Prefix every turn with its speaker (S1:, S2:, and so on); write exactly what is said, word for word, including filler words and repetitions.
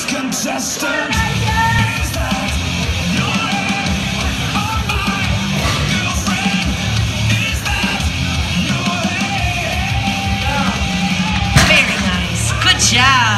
S1: next contestant. Is that your head or my girlfriend? Is that your head?
S2: Very nice. Good job.